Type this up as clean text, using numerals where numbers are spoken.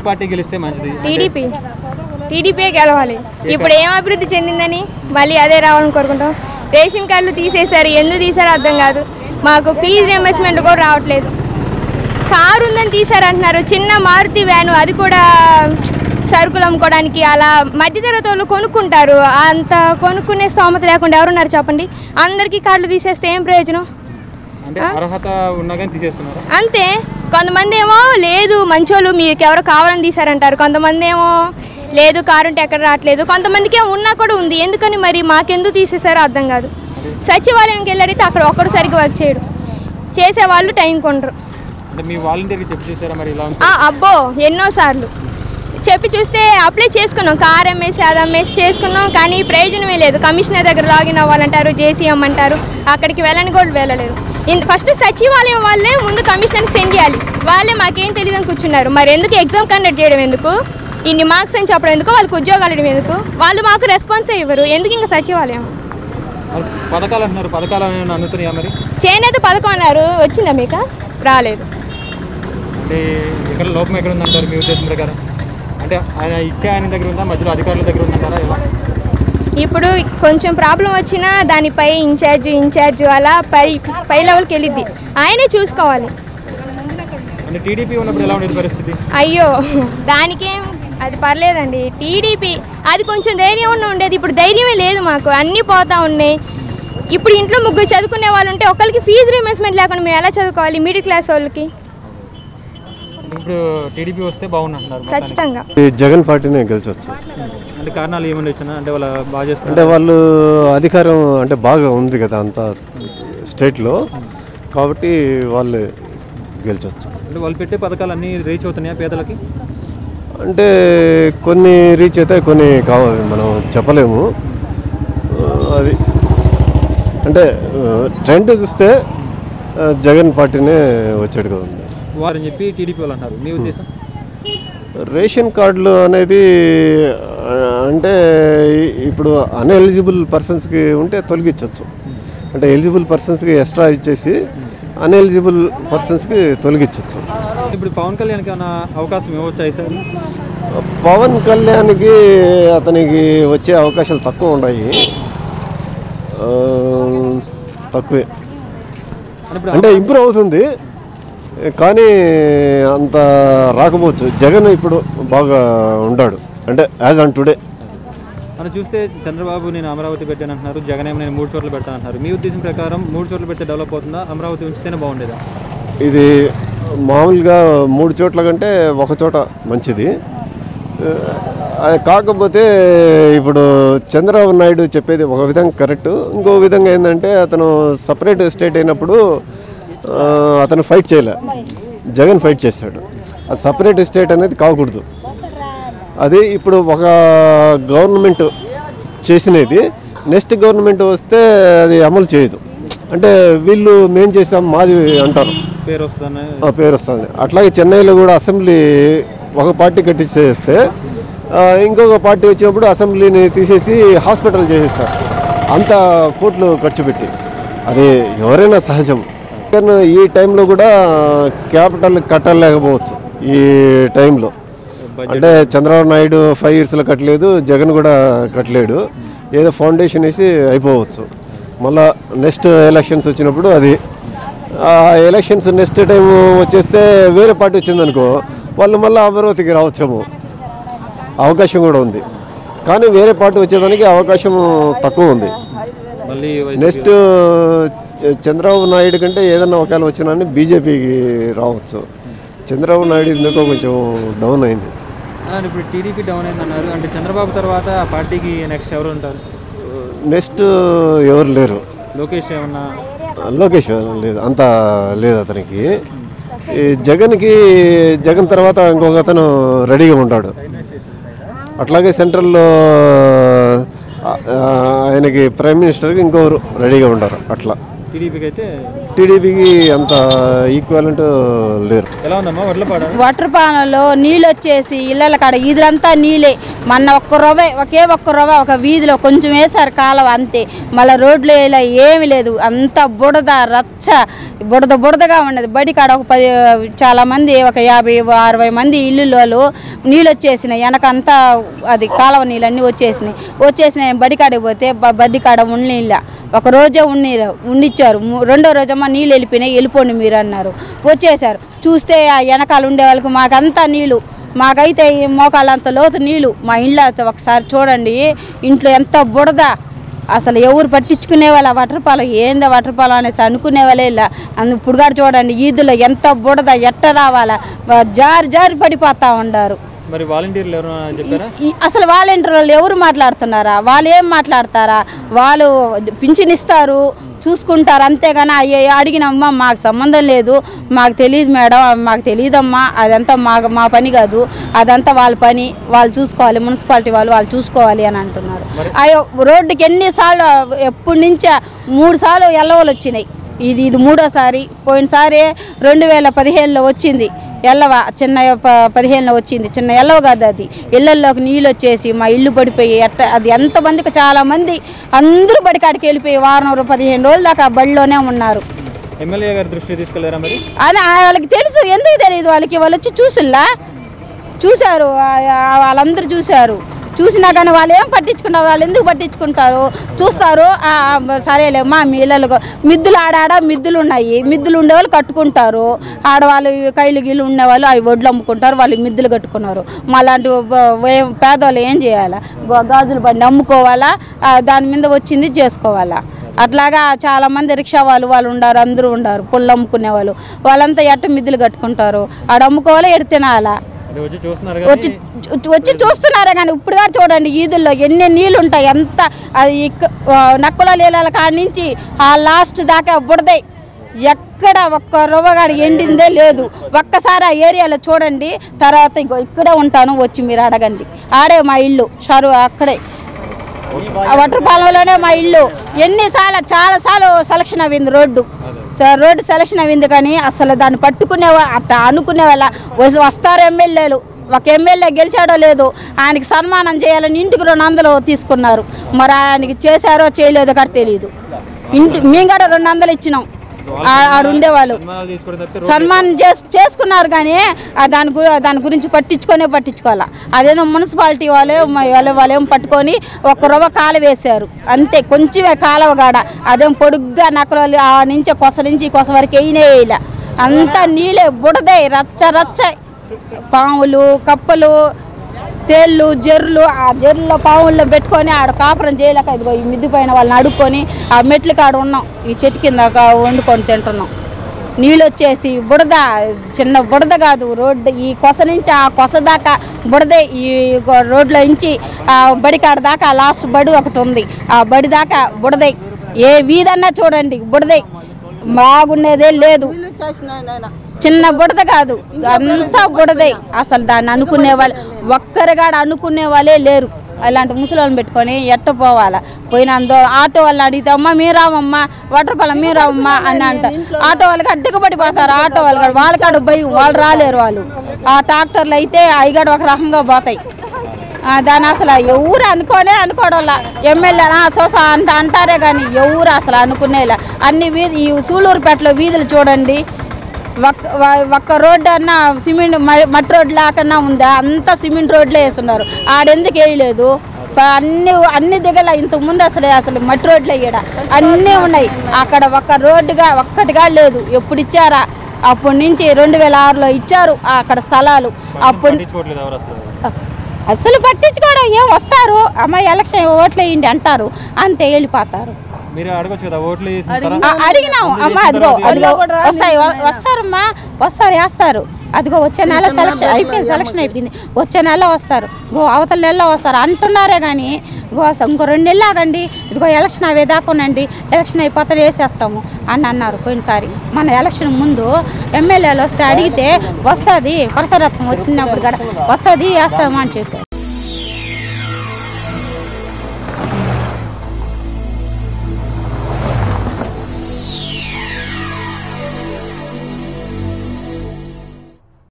Party గెలిస్తే మంచిది? TDP గెలవాలి. ఇప్పుడు ఏం అభివృద్ధి చెందిందని మళ్ళీ అదే రావాలని కోరుకుంటాం. రేషన్ కార్డులు తీసేశారు, ఎందుకు తీసారో అర్థం కాదు. మాకు ఫీజు రియంబర్స్మెంట్ కూడా రావట్లేదు. కారు ఉందని తీసారంటున్నారు, చిన్న మారుతి వ్యాను, అది కూడా సరుకులు అమ్ముకోవడానికి. అలా మధ్యతరగతి వాళ్ళు కొనుక్కుంటారు, అంత కొనుక్కునే స్తోమత లేకుండా ఎవరున్నారు చెప్పండి? అందరికీ కార్డులు తీసేస్తే ఏం ప్రయోజనం? అంతే. కొంతమంది ఏమో లేదు మంచోళ్ళు మీకు ఎవరో కావాలని తీసారంటారు, కొంతమంది ఏమో లేదు కారు ఉంటే ఎక్కడ రావట్లేదు, కొంతమందికి ఏమో ఉన్నా కూడా ఉంది. ఎందుకని మరి మాకెందుకు తీసేసారో అర్థం కాదు. సచివాలయంకి వెళ్ళడితే అక్కడ ఒక్కడు సరిగ్గా వర్క్ చేయడు, చేసేవాళ్ళు టైం కొండరు. అబ్బో ఎన్నోసార్లు చెప్పి చూస్తే అప్లై చేసుకున్నాం, కార్ ఎంఎస్ అది ఎంఎస్ చేసుకున్నాం, కానీ ప్రయోజనమే లేదు. కమిషనర్ దగ్గర లాగిన్ అవ్వాలంటారు, జేసీఎం అంటారు, అక్కడికి వెళ్ళని కూడా వెళ్ళలేదు. ఫస్ట్ సచివాలయం వాళ్ళే ముందు కమిషనర్కి సెండ్ చేయాలి, వాళ్ళే మాకేం తెలియదు అని కూర్చున్నారు. మరి ఎందుకు ఎగ్జామ్ కండక్ట్ చేయడం ఎందుకు, ఇన్ని మార్క్స్ అని చెప్పడం ఎందుకు, వాళ్ళకి ఉద్యోగాలు ఇవ్వడం ఎందుకు? వాళ్ళు మాకు రెస్పాన్సే ఇవ్వరు, ఎందుకు ఇంకా సచివాలయం? చేనేత పథకం అన్నారు, వచ్చిందా మీకు? రాలేదు. ఇప్పుడు కొంచెం ప్రాబ్లం వచ్చినా దానిపై ఇన్ఛార్జ్ అలా పై లెవెల్కి వెళ్ళిద్ది, ఆయనే చూసుకోవాలి. అయ్యో దానికేం అది పర్లేదండి. టీడీపీ అది కొంచెం ధైర్యం ఉండేది, ఇప్పుడు ధైర్యమే లేదు మాకు, అన్నీ పోతా ఉన్నాయి. ఇప్పుడు ఇంట్లో ముగ్గురు చదువుకునే వాళ్ళు ఉంటే ఒకరికి ఫీజు రియంబర్స్మెంట్ లేకుండా మేము ఎలా చదువుకోవాలి మిడిల్ క్లాస్ వాళ్ళకి? ఇప్పుడు టీడీపీ వస్తే బాగుంటున్నారు ఖచ్చితంగా. జగన్ పార్టీనే గెలిచొచ్చు. అంటే కారణాలు ఏమన్నా ఇచ్చినా అంటే వాళ్ళు బాగా చేస్తారు, అంటే వాళ్ళు అధికారం అంటే బాగా ఉంది కదా అంతా స్టేట్లో, కాబట్టి వాళ్ళు గెలిచొచ్చు. అంటే వాళ్ళు పెట్టే పథకాలు అన్నీ రీచ్ అవుతున్నాయా పేదలకి? అంటే కొన్ని రీచ్ అయితే కొన్ని కావాలి, మనం చెప్పలేము. అది అంటే ట్రెండ్ చూస్తే జగన్ పార్టీనే వచ్చేట్టుగా ఉంది వారని చెప్పి టీడీపీ వాళ్ళు అంటారు. మీ ఉద్దేశం? రేషన్ కార్డులు అనేది అంటే ఇప్పుడు అన్ఎలిజిబుల్ పర్సన్స్కి ఉంటే తొలగించవచ్చు. అంటే ఎలిజిబుల్ పర్సన్స్కి ఎక్స్ట్రా ఇచ్చేసి అన్ఎలిజిబుల్ పర్సన్స్కి తొలగించవచ్చు. ఇప్పుడు పవన్ కళ్యాణ్కి ఏమైనా అవకాశం ఇవ్వచ్చాయి సార్? పవన్ కళ్యాణ్కి అతనికి వచ్చే అవకాశాలు తక్కువ ఉన్నాయి, తక్కువే. అంటే ఇంప్రూవ్ అవుతుంది కానీ అంత రాకపోవచ్చు. జగన్ ఇప్పుడు బాగా ఉన్నాడు, అంటే యాజ్ ఆన్ టుడే. మనం చూస్తే చంద్రబాబు నేను అమరావతి పెట్టాను అంటున్నారు, జగన్ ఏమో నేను 3 చోట్ల పెడతాను అంటున్నారు. మీ ఉద్దేశం ప్రకారం 3 చోట్ల పెడితే డెవలప్ అవుతుందా, అమరావతి ఉంచితేనే బాగుండేదా? ఇది మామూలుగా 3 చోట్ల కంటే ఒక చోట మంచిది. కాకపోతే ఇప్పుడు చంద్రబాబు నాయుడు చెప్పేది ఒక విధంగా కరెక్ట్, ఇంకో విధంగా ఏంటంటే అతను సపరేట్ స్టేట్ అయినప్పుడు అతను ఫైట్ చేయలే, జగన్ ఫైట్ చేశాడు. అది సపరేట్ స్టేట్ అనేది కాకూడదు. అది ఇప్పుడు ఒక గవర్నమెంట్ చేసినది నెక్స్ట్ గవర్నమెంట్ వస్తే అది అమలు చేయదు. అంటే వీళ్ళు మేం చేసాం మాది అంటారు, పేరు వస్తుంది. అట్లాగే చెన్నైలో కూడా అసెంబ్లీ ఒక పార్టీ కట్టించేస్తే ఇంకొక పార్టీ వచ్చినప్పుడు అసెంబ్లీని తీసేసి హాస్పిటల్ చేసేస్తారు, అంత కోట్లు ఖర్చు పెట్టి. అది ఎవరైనా సహజం. ఈ టైంలో కూడా క్యాపిటల్ కట్టలేకపోవచ్చు. ఈ టైంలో అంటే చంద్రబాబు నాయుడు 5 yearsలో కట్టలేదు, జగన్ కూడా కట్టలేడు. ఏదో ఫౌండేషన్ వేసి అయిపోవచ్చు. మళ్ళా నెక్స్ట్ ఎలక్షన్స్ వచ్చినప్పుడు అది ఎలక్షన్స్ నెక్స్ట్ టైం వచ్చేస్తే వేరే పార్టీ వచ్చిందనుకో వాళ్ళు మళ్ళీ అమరావతికి రావచ్చేమో, అవకాశం కూడా ఉంది. కానీ వేరే పార్టీ వచ్చేదానికి అవకాశం తక్కువ ఉంది. నెక్స్ట్ చంద్రబాబు నాయుడు కంటే ఏదన్నా ఒకవేళ వచ్చినా బీజేపీకి రావచ్చు. చంద్రబాబు నాయుడు ఎందుకో కొంచెం డౌన్ అయింది. ఇప్పుడు టీడీపీ డౌన్ అయింది అన్నారు, అంటే చంద్రబాబు తర్వాత ఆ పార్టీకి నెక్స్ట్ ఎవరు ఉంటారు? నెక్స్ట్ ఎవరు లేరు. లోకేష్ ఏమన్నా? లోకేష్ లేదు, అంత లేదు అతనికి. ఈ జగన్ తర్వాత ఇంకొక అతను రెడీగా ఉంటాడు. అట్లాగే సెంట్రల్లో ఆయనకి ప్రైమ్ మినిస్టర్కి ఇంకొకరు రెడీగా ఉంటారు. అట్లా టీడీపీకి అయితే టీడీపీకి అంత ఈక్వలెంట్ లేరు. ఎలా ఉందమ్మా వడ్రపాలెంలో నీళ్ళు వచ్చేసి ఇళ్ళ కాడ ఈదులంతా నీళ్ళే. మొన్న ఒకే ఒక్క రవ్వ ఒక వీధిలో కొంచెం వేశారు కాలువ అంతే. మళ్ళీ రోడ్లు ఇలా ఏమి లేదు, అంత బుడద రచ్చ బుడదగా ఉన్నది. బడి కాడ చాలామంది ఒక 50-60 మంది ఇల్లు నీళ్ళు వచ్చేసినాయి. వెనకంతా అది కాలువ నీళ్ళు అన్నీ వచ్చేసినాయి. బడి కాడికి పోతే బడి కాడ ఉన్నీళ్ళ ఒక రోజే ఉండిచ్చారు. రెండో రోజమ్మా నీళ్ళు వెళ్ళిపోండి మీరు అన్నారు. వచ్చేసారు. చూస్తే ఆ వెనకాల ఉండే వాళ్ళకి మాకంతా నీళ్ళు, మాకైతే మోకాళ్ళంత లోతు నీళ్ళు. మా ఇంట్లో ఒకసారి చూడండి, ఇంట్లో ఎంత బుడద. అసలు ఎవరు పట్టించుకునే వాళ్ళ వాటర్పాలెం ఏందా వాటర్పాలెం అనేసి అనుకునే వాళ్ళే ఇలా. ఇప్పుడు కూడా చూడండి ఈదులో ఎంత బుడద, ఎట్ట రావాలా, జారి పడిపోతా ఉండారు. మరి వాలంటీర్లు ఎవరు చెప్పారా? అసలు వాలంటీర్లు ఎవరు మాట్లాడుతున్నారా? వాళ్ళు ఏం మాట్లాడతారా? వాళ్ళు పింఛన్ ఇస్తారు, చూసుకుంటారు, అంతేగాని అడిగినమ్మా మాకు సంబంధం లేదు, మాకు తెలియదు మేడం, మాకు తెలియదమ్మా, అదంతా మా పని కాదు, అదంతా వాళ్ళ పని, వాళ్ళు చూసుకోవాలి, మున్సిపాలిటీ వాళ్ళు చూసుకోవాలి అని అంటున్నారు. అయ్యో రోడ్డుకి ఎన్నిసార్లు, ఎప్పటి నుంచే 3 సార్లు ఎల్లవలు వచ్చినాయి. ఇది 3ఓసారి. పోయినసారి 2015లో వచ్చింది ఎల్లవ, చిన్న 15లో వచ్చింది, చిన్న ఎల్లవ కాదు అది. ఇళ్లలోకి నీళ్ళు వచ్చేసి మా ఇల్లు పడిపోయి అది ఎంతమందికి, చాలామంది అందరూ బడికాడికి వెళ్ళిపోయి వారం 15 రోజుల దాకా బడిలోనే ఉన్నారు. ఎమ్మెల్యే గారి దృష్టి తీసుకెళ్లారా మరి? అని వాళ్ళకి తెలుసు, ఎందుకు తెలియదు వాళ్ళకి? వాళ్ళు వచ్చి చూశారు, వాళ్ళందరూ చూసినా కానీ వాళ్ళు ఏం పట్టించుకుంటారు? వాళ్ళు ఎందుకు పట్టించుకుంటారు? చూస్తారు, సరేలే మా మీ ఇళ్ళకు మిద్దులు మిద్దులు ఉన్నాయి, మిద్దులు ఉండేవాళ్ళు కట్టుకుంటారు. ఆడవాళ్ళు కైలు గీళ్ళు ఉండేవాళ్ళు అవి వడ్లు అమ్ముకుంటారు, వాళ్ళు మిద్దులు కట్టుకున్నారు. మాలాంటి పేదవాళ్ళు ఏం చేయాలా? గాజుల బండి అమ్ముకోవాలా, దాని మీద వచ్చింది చేసుకోవాలా. అట్లాగా చాలామంది రిక్షా వాళ్ళు ఉండారు, అందరూ ఉండారు, పుల్ల అమ్ముకునే వాళ్ళంతా ఎట్ట మిద్దులు కట్టుకుంటారు, ఆడ అమ్ముకోవాలా, ఎడ తినాలా? వచ్చి చూస్తున్నారా? కానీ ఇప్పుడు కూడా చూడండి ఈదుల్లో ఎన్ని నీళ్ళు ఉంటాయి, ఎంత అది నక్కల నీళ్ళ కాడి నుంచి ఆ లాస్ట్ దాకా బుడదాయి. ఎక్కడ ఒక్క రవ్వగాడు ఎండిందే లేదు. ఒక్కసారి ఆ ఏరియాలో చూడండి. తర్వాత ఇక్కడే ఉంటాను, వచ్చి మీరు అడగండి. ఆడే మా ఇల్లు అక్కడే వడ్రపాలెంలోనే మా ఇల్లు. చాలాసార్లు సెలక్షన్ అయింది రోడ్డు సెలక్షన్ అయింది, కానీ అసలు దాన్ని అట్లా అనుకునే వాళ్ళ వస్తారు ఎమ్మెల్యేలు. ఒక ఎమ్మెల్యే గెలిచాడో లేదు, ఆయనకి సన్మానం చేయాలని ఇంటికి 200 తీసుకున్నారు. మరి ఆయనకి చేశారో చేయలేదో కూడా తెలియదు. మేము కూడా 200 ఇచ్చినాం. ఆడుండేవాళ్ళు సన్మానం చేసుకున్నారు, కానీ దాని గురించి పట్టించుకోవాలా. అదేదో మున్సిపాలిటీ వాళ్ళేం పట్టుకొని 1 రవ్వ కాలువ వేశారు అంతే, కొంచెమే కాలువగాడ. అదేం పొడుగ్గా నక్కలు ఆ నుంచి కొస వరకు వేయలే. అంతా నీళ్ళే, బుడదే, రచ్చ. పాములు, కప్పలు, తేళ్ళు, జర్రులు, ఆ జర్రులో పాముల్లో పెట్టుకొని ఆడ కాపురం చేయలేక ఇదిగో ఈ మిద్ది పైన వాళ్ళని అడుక్కొని ఆ మెట్ల కాడ ఉన్నాం, ఈ చెట్టు కింద వండుకొని తింటున్నాం. నీళ్ళు వచ్చేసి బుడద, చిన్న బుడద కాదు రోడ్డు, ఈ కొస నుంచి ఆ కొస దాకా బుడదే. ఈ రోడ్లో నుంచి ఆ బడి కాడ దాకా లాస్ట్ బడి ఒకటి ఉంది, ఆ బడి దాకా బుడదే. ఏ వీధన్నా చూడండి బుడదే, బాగుండేదే లేదు. చిన్న బుడద కాదు, అంతా బుడదే. అసలు దాన్ని అనుకునే వాళ్ళు ఒక్కరిగాడ అనుకునే వాళ్ళే లేరు. అలాంటి ముసలోళ్ళని పెట్టుకొని ఎట్ట పోవాలా? పోయినందో ఆటో వాళ్ళని అడిగితే అమ్మ మేము రామమ్మా, వడ్రపాలెం మేము రామమ్మా అని అంటారు. ఆటో వాళ్ళకి అడ్డుకు పడిపోతారు. ఆటో వాళ్ళకాడు భయం, వాళ్ళు రాలేరు. వాళ్ళు ఆ ట్రాక్టర్లు అయితే అయ్యగాడు ఒక రకంగా పోతాయి. దాన్ని అసలు ఎవరు అనుకోవడం ఎమ్మెల్యే సోసా అంత అంటారే కానీ ఎవరు అసలు అనుకునేలా. అన్ని ఈ సూళ్ళూరుపేటలో వీధులు చూడండి, ఒక్క రోడ్డు అన్నా సిమెంట్ మట్టి రోడ్డు లాకన్నా ఉందా? అంతా సిమెంట్ రోడ్లే వేస్తున్నారు. ఆడెందుకు వేయలేదు? అన్ని దిగల ఇంతకుముందు అసలు మట్టి రోడ్లు వేయడా అన్నీ ఉన్నాయి. అక్కడ ఒక్కటిగా లేదు. ఎప్పుడు ఇచ్చారా? అప్పటి నుంచి 2006లో ఇచ్చారు అక్కడ స్థలాలు. అప్పుడు అసలు పట్టించుకోవడం ఏం, వస్తారు అమ్మ ఎలక్షన్ ఓట్లు వేయండి అంటారు, అంతే వెళ్ళిపోతారు. అడిగినాము అమ్మ, అదిగో వస్తారమ్మా, వేస్తారు. అదిగో వచ్చే నెల సెలక్షన్ అయిపోయింది, వచ్చే నెల వస్తారు, అవతల నెలలో వస్తారు అంటున్నారే కానీ ఇంకో 2 నెలలు ఆగండి, ఇదిగో ఎలక్షన్ అవే దాకోనండి, ఎలక్షన్ అయిపోతే వేసేస్తాము అని అన్నారు పోయినసారి. మన ఎలక్షన్ ముందు ఎమ్మెల్యేలు వస్తే అడిగితే వస్తుంది, పరసరత్నం వచ్చినప్పుడు కూడా వస్తుంది వేస్తాము అని చెప్పారు.